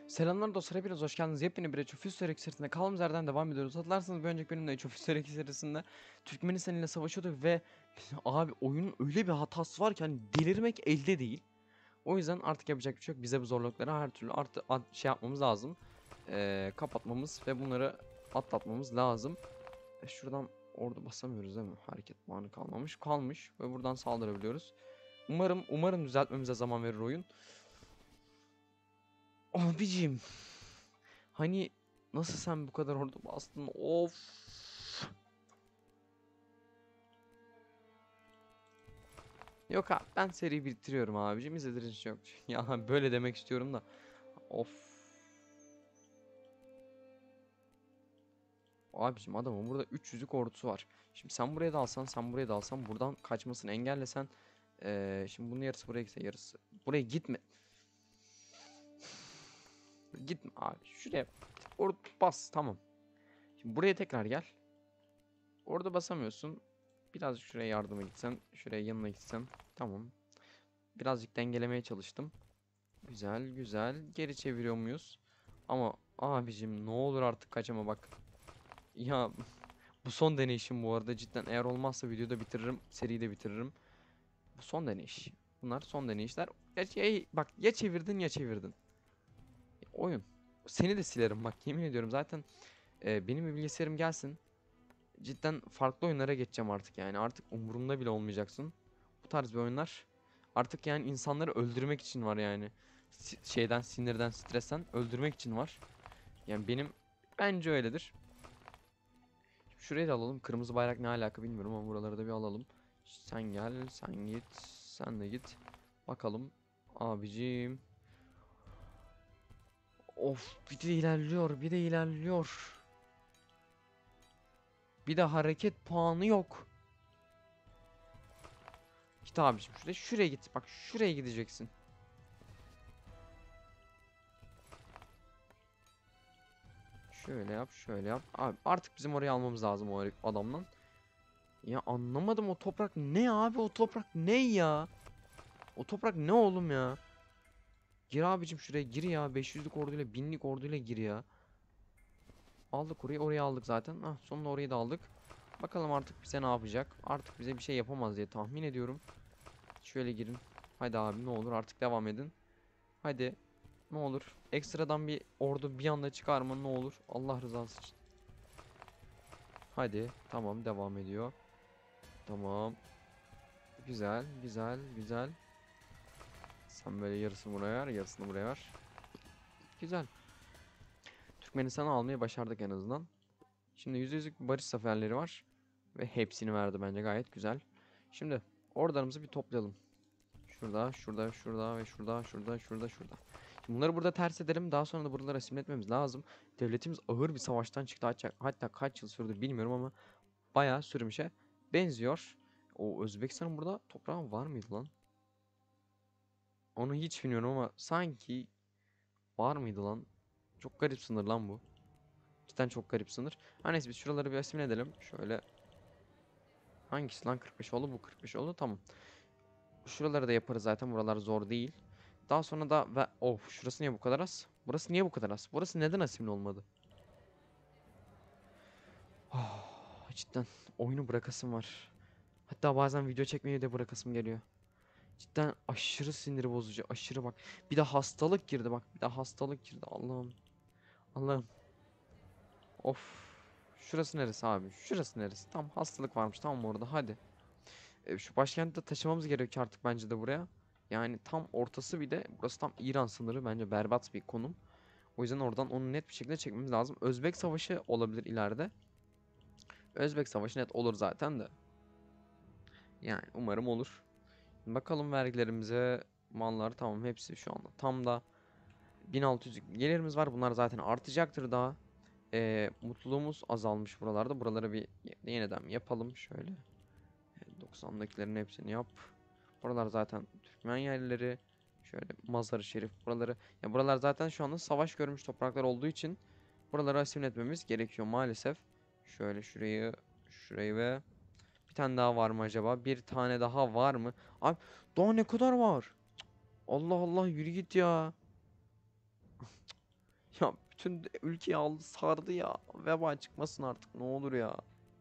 Selamlar dostlar, hepiniz hoş geldiniz. Yepyeni bir Age of History serisinde kaldığımız yerden devam ediyoruz. Hatırlarsanız bir önceki bölümde Age of History serisinde Türkmenistan ile savaşıyorduk ve abi oyunun öyle bir hatası var ki hani delirmek elde değil. O yüzden artık yapacak bir şey yok. Bize bu zorlukları her türlü şey yapmamız lazım. Kapatmamız ve bunları atlatmamız lazım. Şuradan orada basamıyoruz değil mi? Hareket puanı kalmamış. Kalmış ve buradan saldırabiliyoruz. Umarım düzeltmemize zaman verir oyun. Abicim. Hani nasıl sen bu kadar orada bastın? Of. Yok abi ben seriyi bitiriyorum abicim. İzlediğiniz için yok. Ya böyle demek istiyorum da. Of. Abicim adamın burada 300'lük ordusu var. Şimdi sen buraya dalsan, sen buraya dalsan, buradan kaçmasını engellesen. Şimdi bunun yarısı buraya gitse yarısı. Buraya gitme. Gitme abi. Şuraya orada bas, tamam. Şimdi buraya tekrar gel. Orada basamıyorsun. Birazcık şuraya yardıma gitsen, şuraya yanına gitsen. Tamam. Birazcık dengelemeye çalıştım. Güzel güzel. Geri çeviriyor muyuz? Ama abicim ne olur artık kaçama bak. Ya bu son deneyişim bu arada, cidden eğer olmazsa videoda bitiririm. Seriyi de bitiririm. Bu son deneyiş. Bunlar son deneyişler. Bak ya çevirdin ya çevirdin. Oyun. Seni de silerim bak, yemin ediyorum zaten. Benim bir bilgisayarım gelsin. Cidden farklı oyunlara geçeceğim artık yani. Artık umurumda bile olmayacaksın. Bu tarz bir oyunlar artık yani insanları öldürmek için var yani. Şeyden, sinirden, stresten öldürmek için var. Yani bence öyledir. Şurayı da alalım. Kırmızı bayrak ne alaka bilmiyorum ama buraları da bir alalım. Sen gel, sen git, sen de git. Bakalım abicim. Of, bir de ilerliyor, bir de ilerliyor. Bir de hareket puanı yok. Git abicim şuraya git. Bak şuraya gideceksin. Şöyle yap, şöyle yap. Abi artık bizim orayı almamız lazım o adamdan. Ya anlamadım, o toprak ne abi, o toprak ne ya? O toprak ne oğlum ya? Gir abicim şuraya gir ya. 500'lük orduyla 1000'lik orduyla gir ya. Aldık orayı aldık zaten. Ah, sonunda orayı da aldık. Bakalım artık bize ne yapacak? Artık bize bir şey yapamaz diye tahmin ediyorum. Şöyle girin. Hadi abi ne olur artık devam edin. Hadi ne olur. Ekstradan bir ordu bir anda çıkarma ne olur. Allah rızası için. Hadi tamam, devam ediyor. Tamam. Güzel güzel güzel. Sen böyle yarısını buraya ver, yarısını buraya ver. Güzel. Türkmenistan'ı almayı başardık en azından. Şimdi %100'lük barış zaferleri var. Ve hepsini verdi, bence gayet güzel. Şimdi ordularımızı bir toplayalım. Şurada, şurada, şurada ve şurada, şurada, şurada, şurada. Şimdi bunları burada ters edelim. Daha sonra da buraları asimile etmemiz lazım. Devletimiz ağır bir savaştan çıktı. Hatta kaç yıl sürdü bilmiyorum ama bayağı sürmüşe benziyor. O Özbekistan'ın burada toprağı var mıydı lan? Onu hiç bilmiyorum ama sanki var mıydı lan? Çok garip sınır lan bu. Cidden çok garip sınır. Her neyse biz şuraları bir asimile edelim. Şöyle. Hangisi lan 45 oldu? Bu 45 oldu. Tamam. Şuraları da yaparız zaten. Buralar zor değil. Daha sonra da ve of, şurası niye bu kadar az? Burası niye bu kadar az? Burası neden asimile olmadı? Cidden oyunu bırakasım var. Hatta bazen video çekmeyi de bırakasım geliyor. Cidden aşırı sinir bozucu. Aşırı bak. Bir de hastalık girdi bak. Bir de hastalık girdi. Allah'ım. Allah'ım. Of. Şurası neresi abi? Şurası neresi? Tam hastalık varmış. Tamam orada. Hadi. Şu başkenti de taşımamız gerekiyor artık bence de buraya. Yani tam ortası, bir de burası tam İran sınırı, bence berbat bir konum. O yüzden oradan onu net bir şekilde çekmemiz lazım. Özbek Savaşı olabilir ileride. Özbek Savaşı net olur zaten de. Yani umarım olur. Bakalım vergilerimize, mallar tamam hepsi şu anda. Tam da 1600 gelirimiz var. Bunlar zaten artacaktır daha. Mutluluğumuz azalmış buralarda. Buraları bir yeniden yapalım şöyle. 90'dakilerin hepsini yap. Buralar zaten Türkmen yerleri. Şöyle Mazar-ı Şerif buraları. Ya buralar zaten şu anda savaş görmüş topraklar olduğu için buraları asimile etmemiz gerekiyor maalesef. Şöyle şurayı ve bir tane daha var mı acaba? Bir tane daha var mı? Abi daha ne kadar var? Allah Allah, yürü git ya. Ya bütün ülkeyi aldı sardı ya. Veba çıkmasın artık ne olur ya.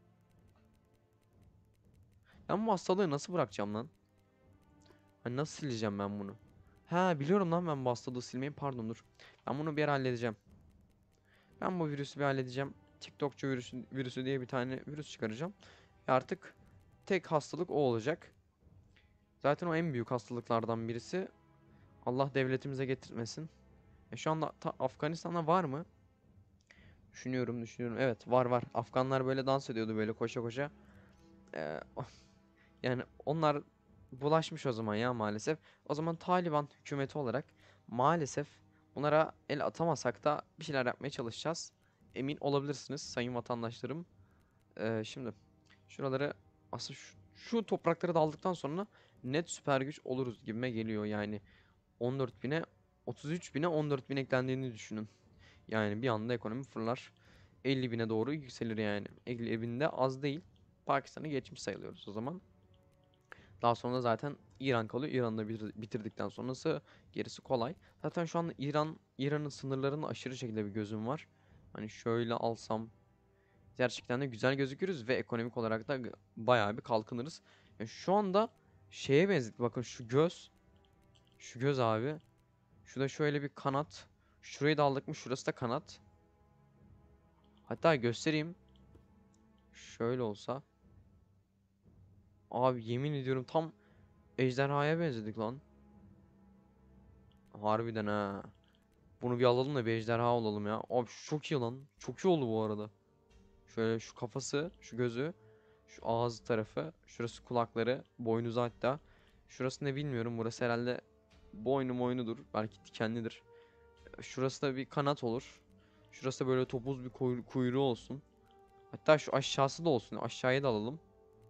Ben bu hastalığı nasıl bırakacağım lan? Hani nasıl sileceğim ben bunu? Ha biliyorum lan ben bu hastalığı silmeyi, pardon dur. Ben bunu bir ara halledeceğim. Ben bu virüsü bir halledeceğim. TikTokçu virüsü diye bir tane virüs çıkaracağım. Ve artık tek hastalık o olacak. Zaten o en büyük hastalıklardan birisi. Allah devletimize getirmesin. Şu anda Afganistan'da var mı? Düşünüyorum. Evet var. Afganlar böyle dans ediyordu böyle koşa koşa. Ee, Yani onlar bulaşmış o zaman ya maalesef. O zaman Taliban hükümeti olarak maalesef bunlara el atamasak da bir şeyler yapmaya çalışacağız. Emin olabilirsiniz sayın vatandaşlarım. Şimdi şuraları aslında şu toprakları da aldıktan sonra net süper güç oluruz gibime geliyor yani. 14 bine 33 bine 14 bin eklendiğini düşünün. Yani bir anda ekonomi fırlar. 50 bine doğru yükselir yani. 50 binde az değil. Pakistan'ı geçmiş sayılıyoruz o zaman. Daha sonra zaten İran kalıyor. İran'da bitirdikten sonrası gerisi kolay. Zaten şu anda İran'ın sınırlarında aşırı şekilde bir gözüm var. Hani şöyle alsam gerçekten de güzel gözükürüz ve ekonomik olarak da bayağı bir kalkınırız. Şu anda şeye benzedik. Bakın şu göz. Şu göz abi. Şu da şöyle bir kanat. Şurayı da aldık mı? Şurası da kanat. Hatta göstereyim. Şöyle olsa. Abi yemin ediyorum tam ejderhaya benzedik lan. Harbiden ha. Bunu bir alalım da bir ejderha olalım ya. Abi şu çok iyi lan. Çok iyi oldu bu arada. Şöyle şu kafası, şu gözü, şu ağız tarafı, şurası kulakları, boynuzu hatta. Şurası ne bilmiyorum. Burası herhalde boynudur. Belki dikenlidir. Şurası da bir kanat olur. Şurası da böyle topuz bir kuyruğu olsun. Hatta şu aşağısı da olsun. Aşağıya da alalım.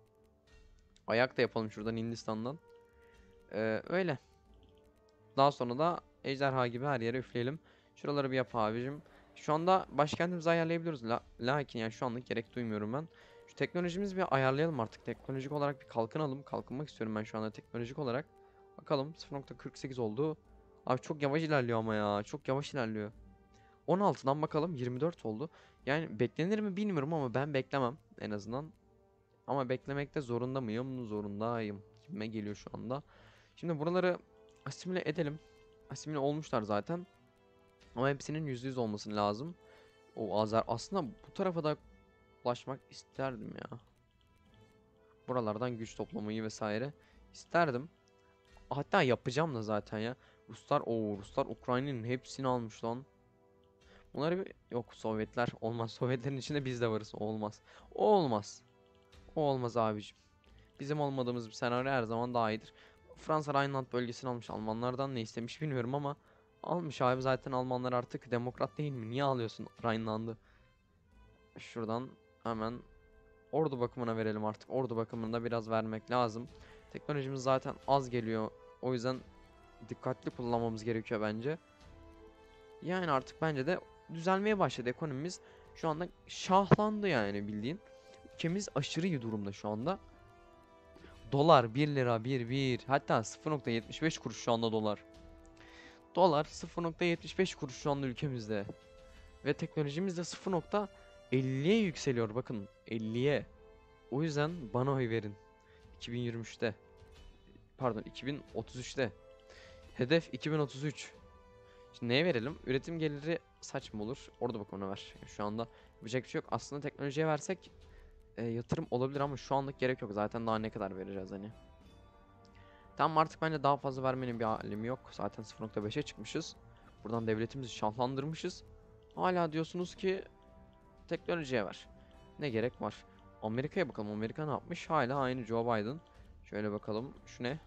Ayak da yapalım şuradan Hindistan'dan. Öyle. Daha sonra da ejderha gibi her yere üfleyelim. Şuraları bir yap abicim. Şu anda başkentimizi ayarlayabiliyoruz. Lakin yani şu anlık gerek duymuyorum ben. Şu teknolojimizi bir ayarlayalım artık. Teknolojik olarak bir kalkınalım. Kalkınmak istiyorum ben şu anda teknolojik olarak. Bakalım 0.48 oldu. Abi çok yavaş ilerliyor ama ya. Çok yavaş ilerliyor. 16'dan bakalım 24 oldu. Yani beklenir mi bilmiyorum ama ben beklemem en azından. Ama beklemekte zorunda mıyım? Zorundayım. Kime geliyor şu anda. Şimdi buraları asimile edelim. Asimile olmuşlar zaten. Ama hepsinin %100 olması lazım. O Azer aslında bu tarafa da ulaşmak isterdim ya. Buralardan güç toplamayı vesaire isterdim. Hatta yapacağım da zaten ya. Ruslar Ukrayna'nın hepsini almış lan. Bunları bir yok Sovyetler olmaz. Sovyetlerin içinde biz de varız. O olmaz. O olmaz. O olmaz abicim. Bizim olmadığımız bir senaryo her zaman daha iyidir. Fransa Rhineland bölgesini almış. Almanlardan ne istemiş bilmiyorum ama almış abi, zaten Almanlar artık demokrat değil mi? Niye alıyorsun Rhineland'ı? Şuradan hemen ordu bakımına verelim artık. Ordu bakımında biraz vermek lazım. Teknolojimiz zaten az geliyor. O yüzden dikkatli kullanmamız gerekiyor bence. Yani artık bence de düzelmeye başladı ekonomimiz. Şu anda şahlandı yani bildiğin. Ülkemiz aşırı iyi durumda şu anda. Dolar 1 lira bir hatta 0.75 kuruş şu anda dolar. Dolar 0.75 kuruş şu anda ülkemizde. Ve teknolojimiz de 0.50'ye yükseliyor, bakın 50'ye. O yüzden bana oy verin. 2023'te. Pardon 2033'te. Hedef 2033. Şimdi neye verelim? Üretim geliri saçma olur. Orada bak ona ver. Şu anda yapacak bir şey yok. Aslında teknolojiye versek yatırım olabilir ama şu anlık gerek yok. Zaten daha ne kadar vereceğiz hani. Tamam artık bence daha fazla vermenin bir alemi yok. Zaten 0.5'e çıkmışız. Buradan devletimizi şahlandırmışız. Hala diyorsunuz ki teknolojiye ver. Ne gerek var? Amerika'ya bakalım. Amerika ne yapmış? Hala aynı Joe Biden. Şöyle bakalım. Şu ne?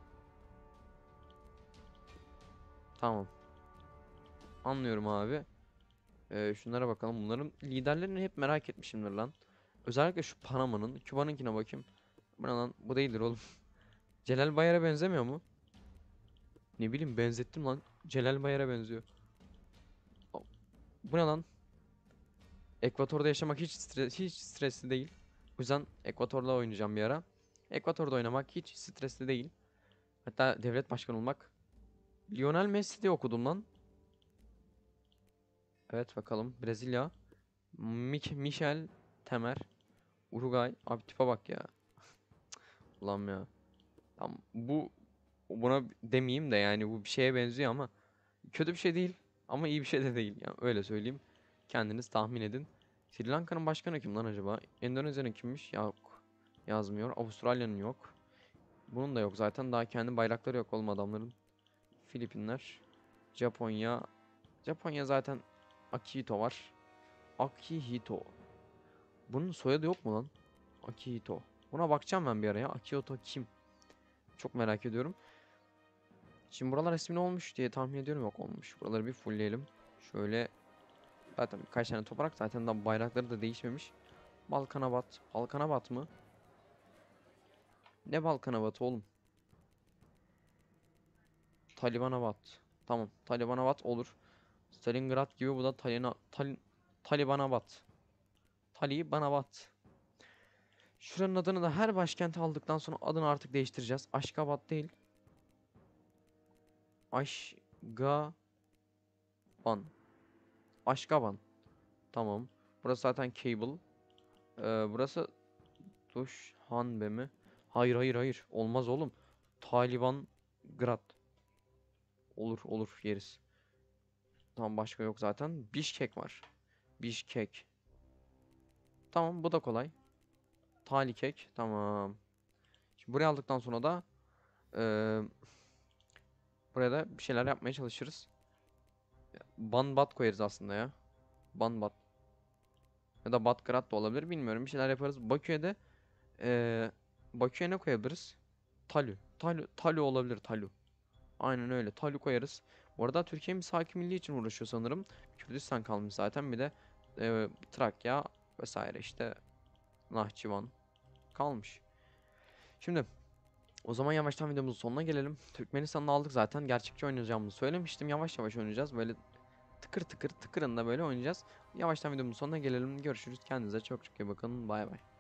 Tamam. Anlıyorum abi. Şunlara bakalım. Bunların liderlerini hep merak etmişimdir lan. Özellikle şu Panama'nın. Küba'nınkine bakayım. Bu ne lan? Bu değildir oğlum. Celal Bayar'a benzemiyor mu? Ne bileyim benzettim lan. Celal Bayar'a benziyor. Bu ne lan? Ekvator'da yaşamak hiç stresli değil. O yüzden Ekvator'la oynayacağım bir ara. Ekvator'da oynamak hiç stresli değil. Hatta devlet başkanı olmak. Lionel Messi diye okudum lan. Evet bakalım. Brezilya. Michel Temer. Uruguay. Abi tipe bak ya. Ulan ya. Tam buna demeyeyim de yani bu bir şeye benziyor ama kötü bir şey değil ama iyi bir şey de değil. Yani öyle söyleyeyim. Kendiniz tahmin edin. Sri Lanka'nın başkanı kim lan acaba? Endonezya'nın kimmiş? Yok. Yazmıyor. Avustralya'nın yok. Bunun da yok zaten. Daha kendi bayrakları yok oğlum adamların. Filipinler. Japonya. Japonya zaten Akihito var. Akihito. Bunun soyadı yok mu lan? Akihito. Buna bakacağım ben bir ara ya. Akihito kim? Çok merak ediyorum. Şimdi buralar resmi olmuş diye tahmin ediyorum. Yok olmuş. Buraları bir fullleyelim. Şöyle zaten birkaç tane toprak. Zaten daha bayrakları da değişmemiş. Balkanabat. Balkanabat mı? Ne Balkanabat oğlum? Talibanabat. Tamam. Talibanabat olur. Stalingrad gibi bu da Talibanabat. Talibanabat. Şuranın adını da her başkenti aldıktan sonra adını artık değiştireceğiz. Aşkabat değil. Aşgaban. Aşkaban. Tamam. Burası zaten Cable. Burası Duşhanbe mi? Hayır hayır hayır. Olmaz oğlum. Taliban Grad. Olur olur yeriz. Tamam başka yok zaten. Bişkek var. Bişkek. Tamam bu da kolay. Talikek. Tamam. Şimdi buraya aldıktan sonra da eee buraya da bir şeyler yapmaya çalışırız. Banbat koyarız aslında ya. Banbat. Ya da Batgrad da olabilir bilmiyorum. Bir şeyler yaparız. Eee Bakü'ye ne koyabiliriz? Talü. Talü olabilir Talü. Aynen öyle. Talü koyarız. Bu arada Türkiye'miz hakimliği için uğraşıyor sanırım. Kürdistan kalmış zaten. Bir de Trakya vesaire işte Nahçıvan kalmış. Şimdi o zaman yavaştan videomuzun sonuna gelelim. Türkmenistan'da aldık zaten. Gerçekçi oynayacağımızı söylemiştim. Yavaş yavaş oynayacağız. Böyle tıkır tıkır tıkırında böyle oynayacağız. Yavaştan videomuzun sonuna gelelim. Görüşürüz. Kendinize çok çok iyi bakın. Bay bay.